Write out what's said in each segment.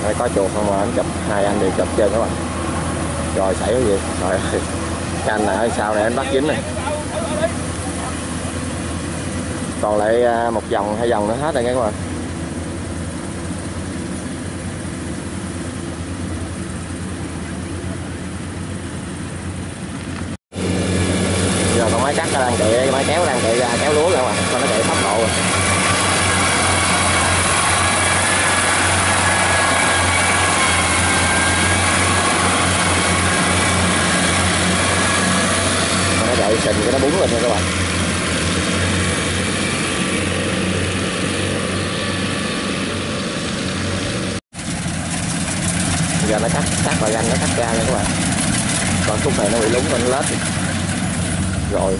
Đây có chuột không mà anh chụp, hai anh đều chụp trơn các bạn. Rồi xảy cái gì? Trời ơi, cái anh này sau này anh bắt dính này. Còn lại một vòng hai vòng nữa hết rồi các bạn. Giờ con máy cắt nó đang chạy, cái máy kéo đang chạy ra kéo lúa rồi mà, con nó chạy tốc độ rồi. Con nó chạy xình cái nó búng lên nha các bạn. Giờ nó cắt vào ganh nó cắt ra nha các bạn. Còn khúc này nó bị lúng lên nó lết rồi.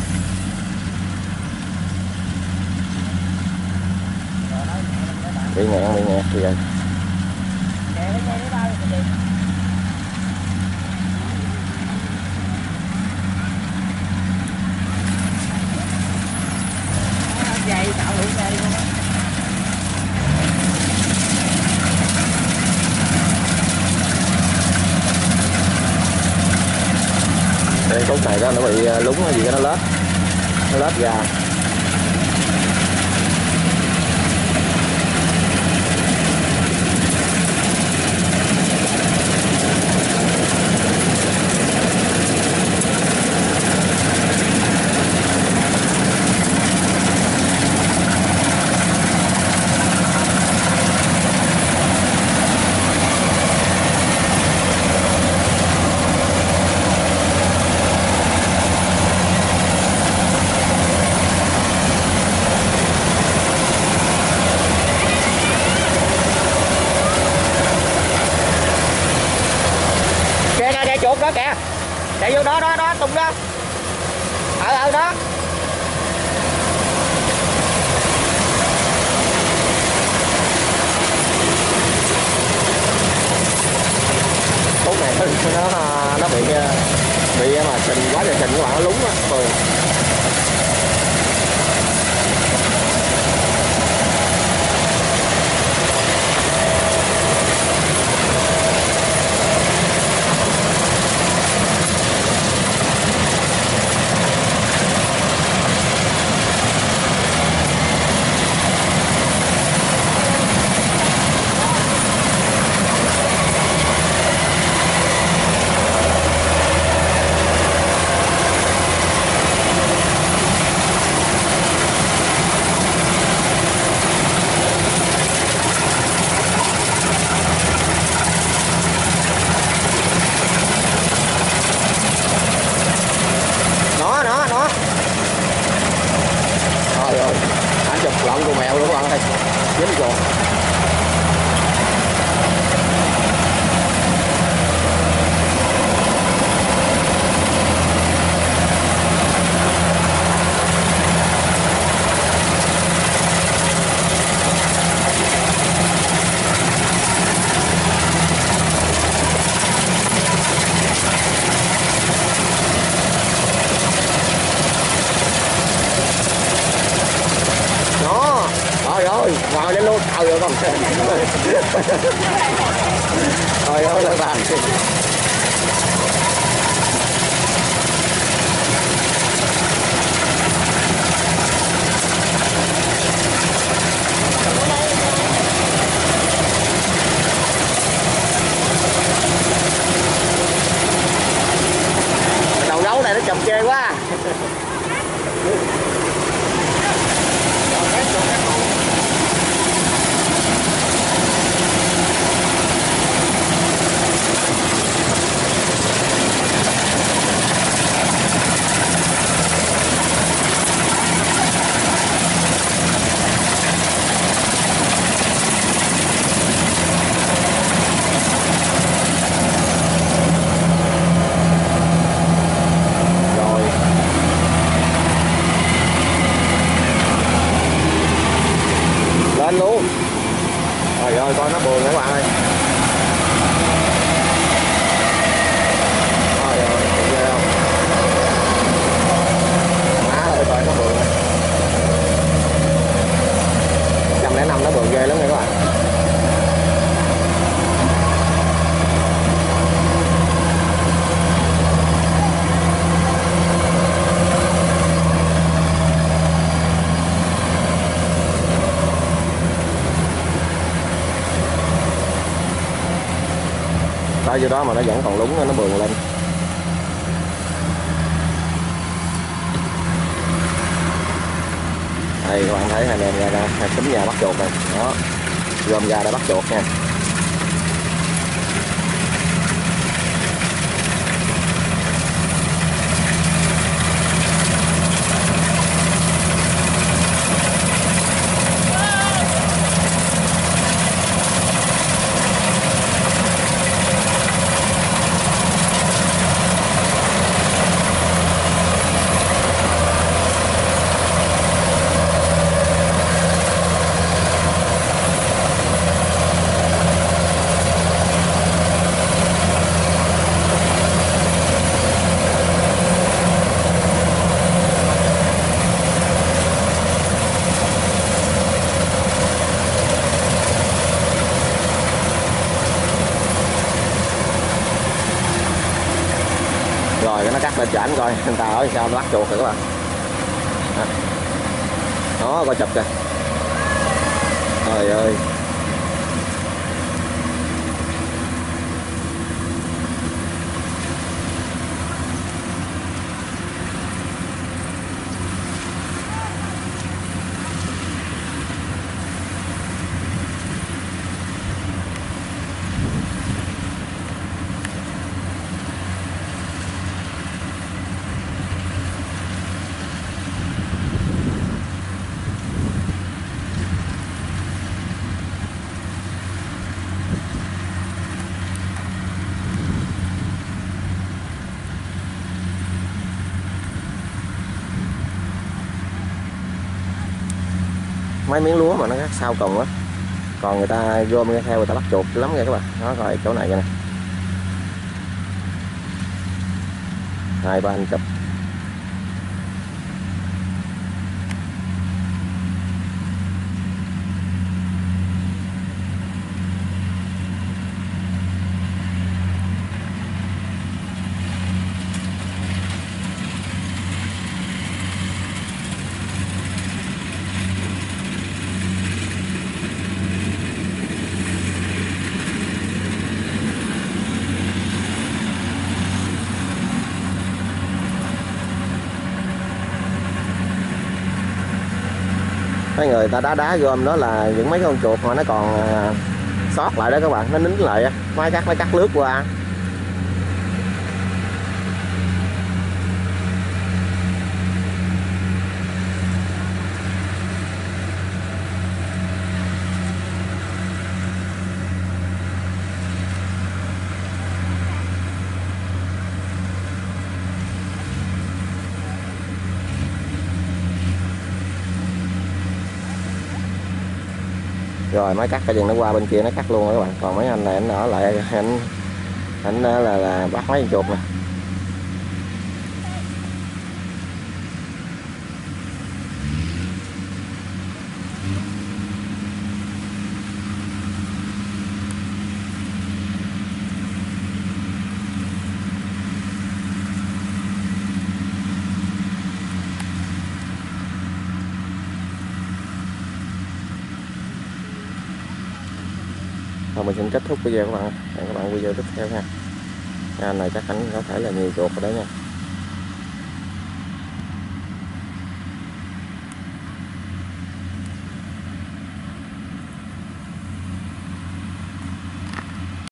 Bị nghẹt thì vậy. Dây tạo hữu dây luôn á. Đây khúc này đó nó bị lúng hay gì đó nó lết ra. Chuột đó kìa, chạy vô đó tung đó, ở đó. Cú này nó bị mà sình quá trời sình các bạn, nó lúng á. Lộn con mèo luôn các bạn ơi, dính chuột. Vào lên luôn, ao rồi con. Trời ơi là bạn. Đầu gấu này nó chầm chê quá. Lên luôn. Trời ơi coi nó buồn các bạn ơi. Trời ơi ghê không. Má ơi coi nó buồn. 105 nó buồn ghê lắm nha các bạn. Tới dưới đó mà nó vẫn còn lúng, nó bườn lên. Đây các bạn thấy hai anh em ra hai tính nhà bắt chuột này đó, gom ra đã bắt chuột nha. Rồi nó cắt lên chảnh coi người ta ở sao nó bắt chuột rồi các bạn. Đó coi chụp kìa. Trời ơi. Mấy miếng lúa mà nó cắt sau cùng á, còn người ta gom nghe theo người ta bắt chuột lắm nha các bạn. Nó rồi chỗ này nè, hai ba anh chụp. Mấy người ta đá gom đó là những mấy con chuột mà nó còn sót lại đó các bạn, nó nín lại á, máy cắt nó cắt lướt qua. Rồi máy cắt cái chừng nó qua bên kia nó cắt luôn rồi các bạn. Còn mấy anh này anh ở lại anh là bắt mấy con chuột nè. Rồi mình xin kết thúc video các bạn. Hẹn các bạn video tiếp theo ha. Anh này chắc anh có thể là nhiều chuột rồi đấy nha.